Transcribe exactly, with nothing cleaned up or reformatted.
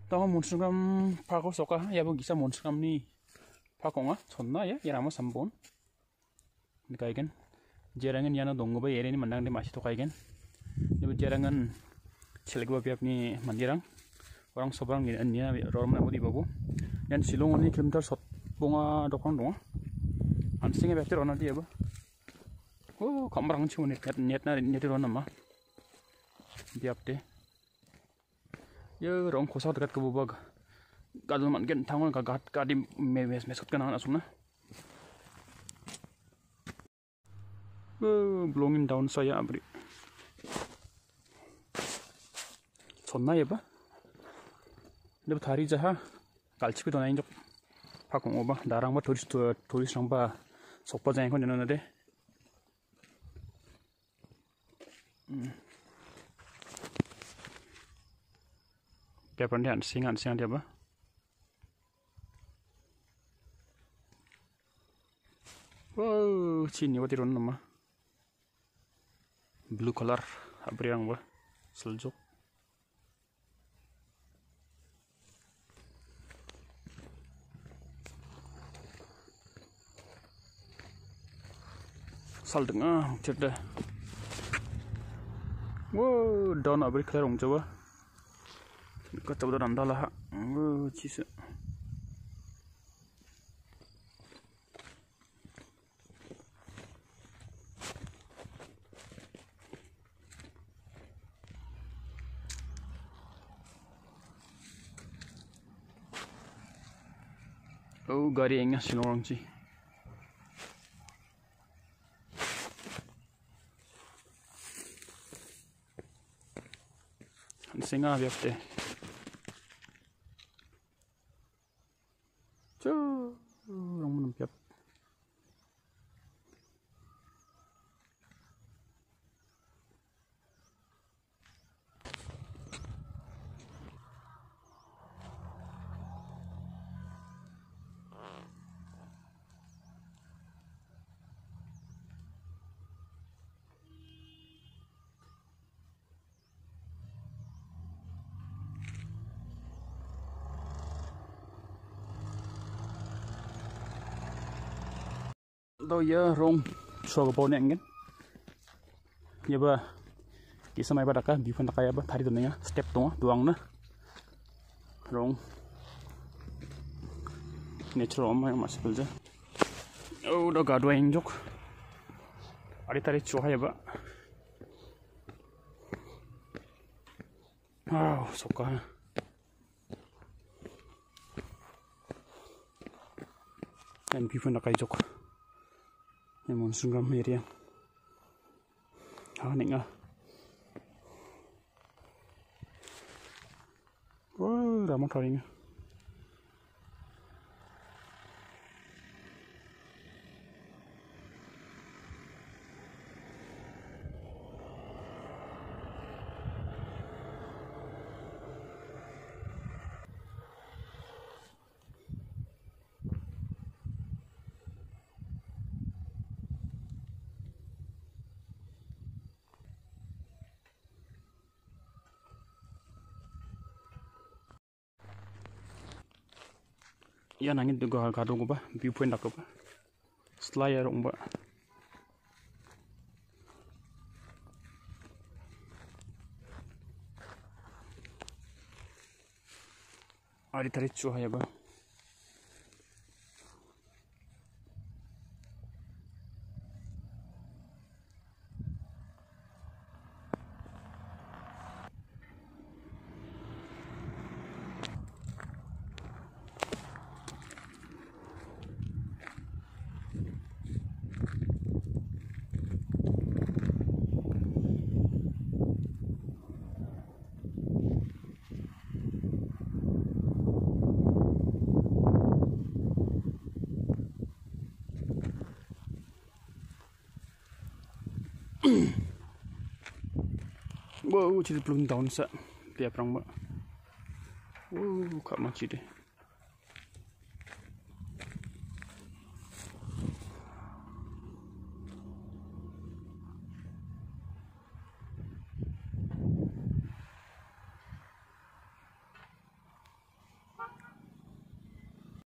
Tahu monstrum pakau soka ya bu gisa monstrum ni pakonga sonna ya ya ramo sambon ni kaigen jerangan yana dongo ba yere ni mandang de masih to kaigen ni jerangan selego ba ni mandirang orang sobrang ni anya rom na budi babu yan silong ni kilometer sot bunga dokang dong an singe ba tero na dia ba oh kamrang chu ni net net na net ro na ma biap de ya rong kosa dekat ke bubag kadal man gen tangon ka gat ka di me mes mes kana asuna blowing down saya abri sonna ya ba de thari jaha kalchi ko donai jok pakong oba darang ba tourist tourist rang ba sokpa jai ko nena de Kapan dia singan singan dia ba? Wow, cini wati ron nama. Blue color, abriang ba? Seljok. Sal tengah, cerdas. Wow, down abri clear ong coba. Kata udah nanda lah, oh cisa. Oh gari enggak sih orang sih. Singa biar deh. Cuh, orang menempel. Đâu giờ rong so cái bone engen ya ba kisah mai pada kah bifan kaya ba tari dunia step tuh doang na rong natural mai masih belja oh udah gado yang jok ari tari cuah ya ba wow suka dan bifan kaya jok Emang sunggam area. Ah, nih nggak. Wah, ramah kalinya. Ya nangin juga kadung ba viewpoint aku ba slayer ong ba ari tari chu ya ba Wow, jadi belum tahun sa, dia perang mbak. Wow, kak macam deh.